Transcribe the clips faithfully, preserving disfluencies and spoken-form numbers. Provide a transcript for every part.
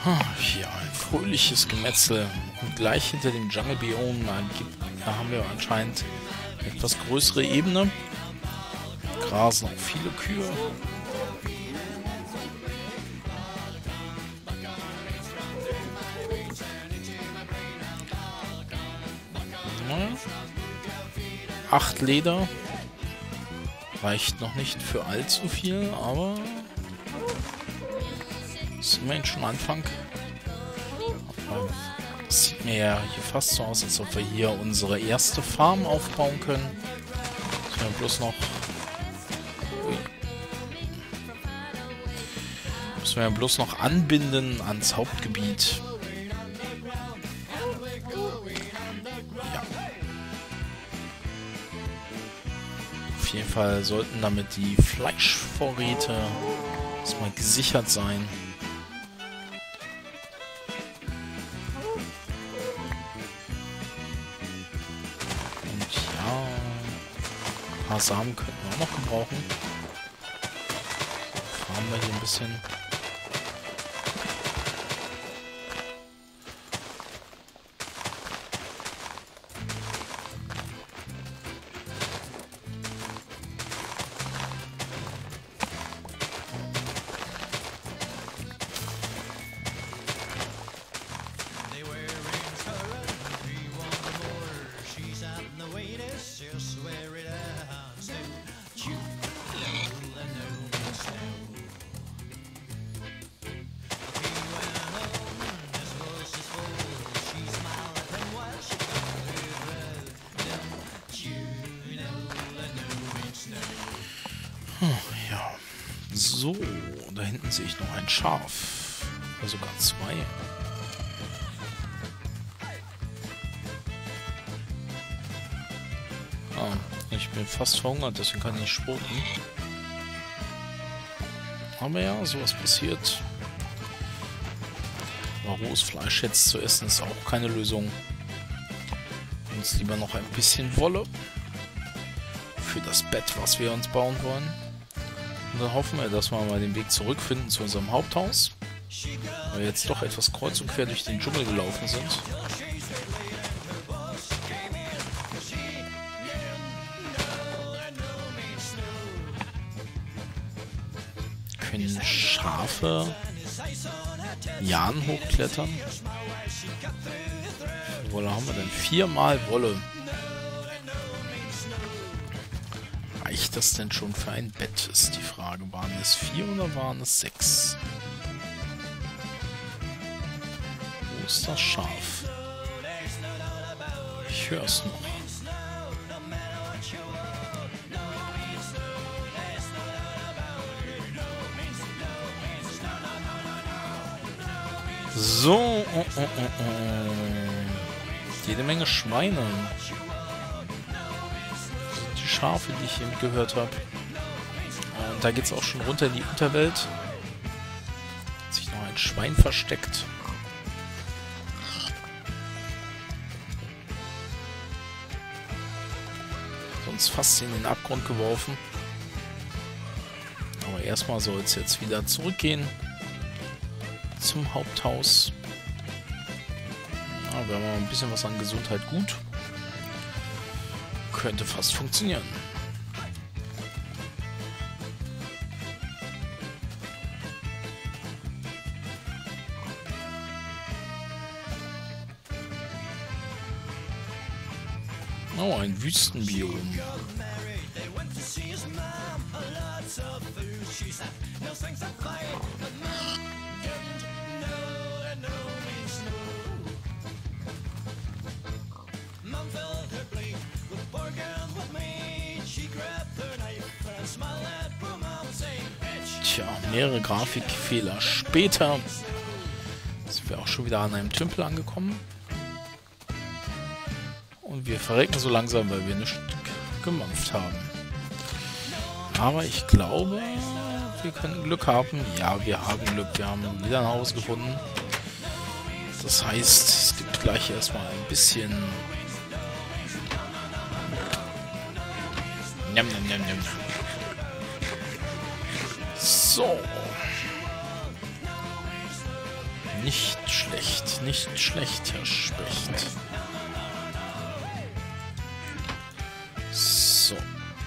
Ja, ein fröhliches Gemetzel. Und gleich hinter dem Jungle Biome da haben wir anscheinend eine etwas größere Ebene. Grasen auch viele Kühe. Acht Leder. Reicht noch nicht für allzu viel, aber das ist immerhin schon Anfang. Das sieht mir ja hier fast so aus, als ob wir hier unsere erste Farm aufbauen können. Müssen wir bloß noch... Ui. Müssen wir bloß noch anbinden ans Hauptgebiet. Ja. Auf jeden Fall sollten damit die Fleischvorräte erstmal gesichert sein. Samen könnten wir auch noch gebrauchen. Fahren wir hier ein bisschen. Ja, so, da hinten sehe ich noch ein Schaf, oder sogar zwei. Ah, ich bin fast verhungert, deswegen kann ich nicht sputen. Aber ja, sowas passiert. Aber rohes Fleisch jetzt zu essen ist auch keine Lösung. Uns lieber noch ein bisschen Wolle für das Bett, was wir uns bauen wollen. Und dann hoffen wir, dass wir mal den Weg zurückfinden zu unserem Haupthaus. Weil wir jetzt doch etwas kreuz und quer durch den Dschungel gelaufen sind. Können Schafe Lianen hochklettern? Wie viel Wolle haben wir denn? Viermal Wolle. Reicht das denn schon für ein Bett, ist die Frage. Waren es vier oder waren es sechs? Wo ist das Schaf? Ich höre es noch. So, oh, oh, oh, oh. Jede Menge Schweine. Die Schafe, die ich eben gehört habe. Und da geht es auch schon runter in die Unterwelt. Hat sich noch ein Schwein versteckt. Sonst fast in den Abgrund geworfen. Aber erstmal soll es jetzt wieder zurückgehen zum Haupthaus. Ja, wir haben ein bisschen was an Gesundheit gut. Könnte fast funktionieren. Oh, ein Wüstenbiom. Tja, mehrere Grafikfehler später sind wir auch schon wieder an einem Tümpel angekommen. Und wir verrecken so langsam, weil wir nichts gemampft haben. Aber ich glaube, wir können Glück haben. Ja, wir haben Glück. Wir haben wieder ein Haus gefunden. Das heißt, es gibt gleich erstmal ein bisschen... Njam, njam, njam, njam. So. Nicht schlecht, nicht schlecht, Herr Specht. So.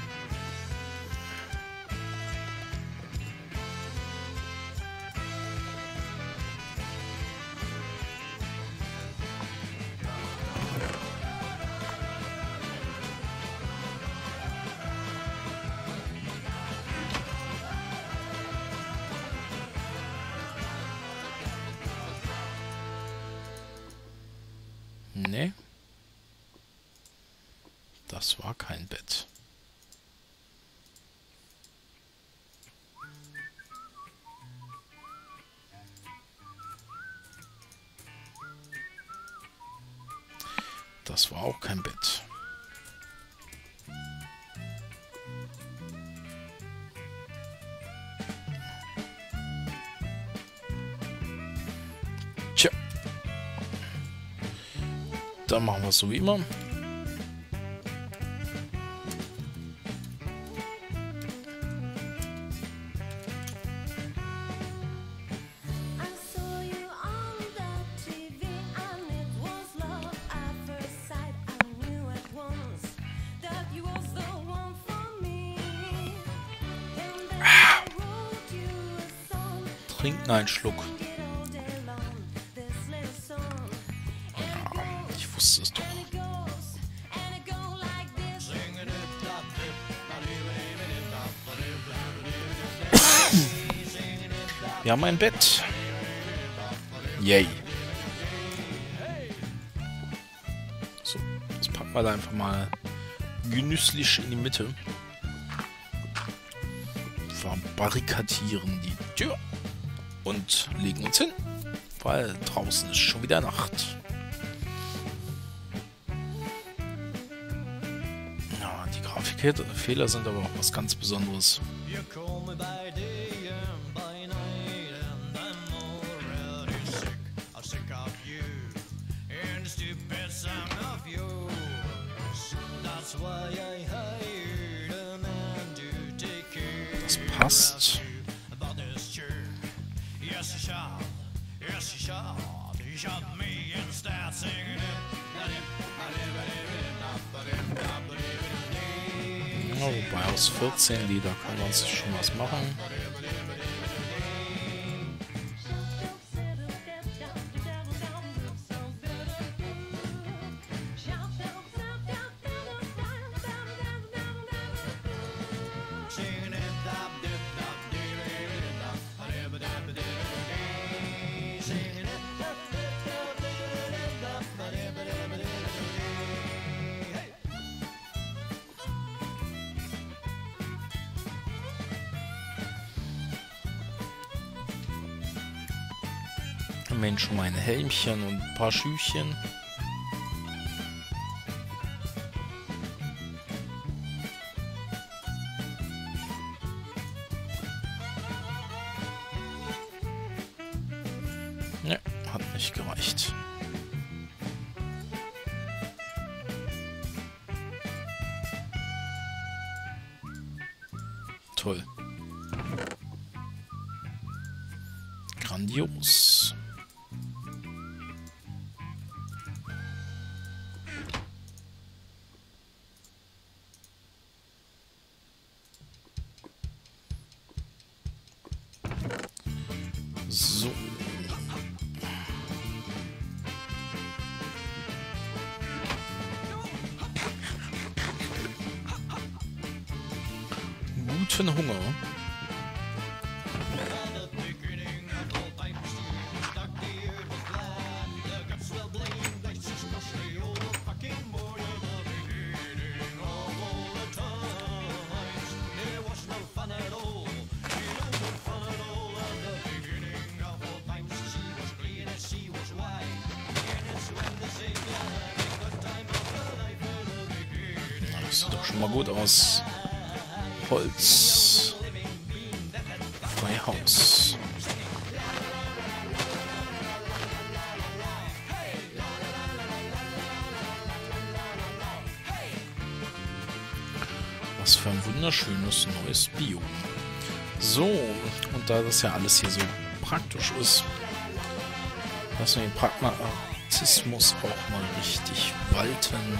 Nee. Das war kein Bett. Das war auch kein Bett. Tja. Dann machen wir es so wie immer. Trinken einen Schluck. Ja, ich wusste es doch. Wir haben ein Bett. Yay. So, das packen wir da einfach mal genüsslich in die Mitte. Verbarrikadieren die Tür. Und legen uns hin, weil draußen ist schon wieder Nacht. Ja, die Grafikfehler sind aber auch was ganz Besonderes. Das passt. Ja, wobei aus vierzehn Lieder kann man sich schon was machen. Mensch, schon meine Helmchen und ein paar Schüchchen. Ne, hat nicht gereicht. Toll. Grandios. So. Guten Hunger. Das sieht doch schon mal gut aus. Holz. Freihaus. Was für ein wunderschönes neues Biom. So, und da das ja alles hier so praktisch ist, Lassen wir den Pragmatismus auch mal richtig walten.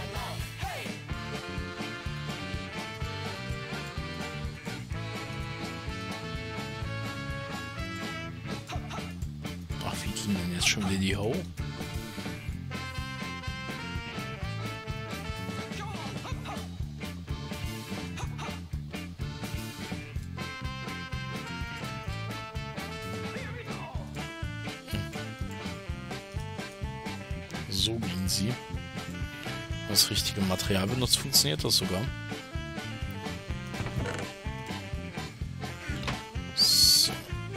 Ach, wie ging denn jetzt schon wieder die Ho? So gehen sie. Das richtige Material benutzt, funktioniert das sogar. So.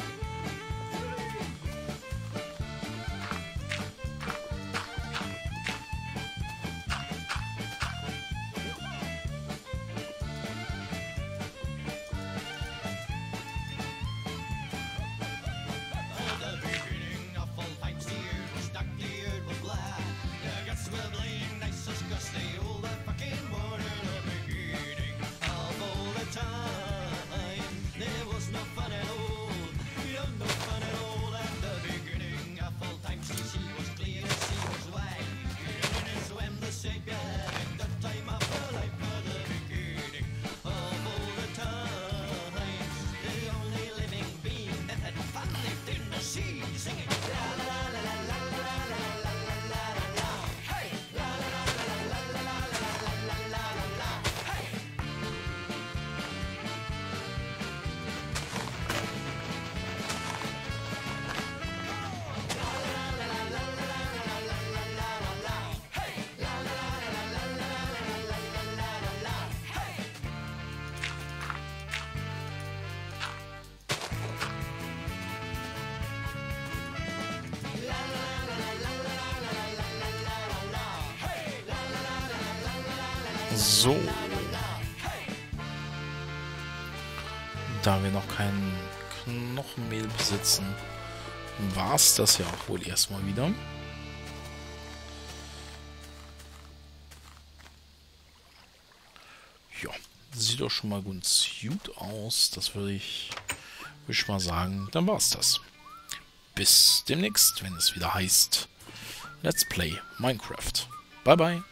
So. Da wir noch kein Knochenmehl besitzen, war es das ja auch wohl erstmal wieder. Ja, sieht doch schon mal ganz gut aus. Das würde ich, würde ich mal sagen. Dann war es das. Bis demnächst, wenn es wieder heißt Let's Play Minecraft. Bye bye.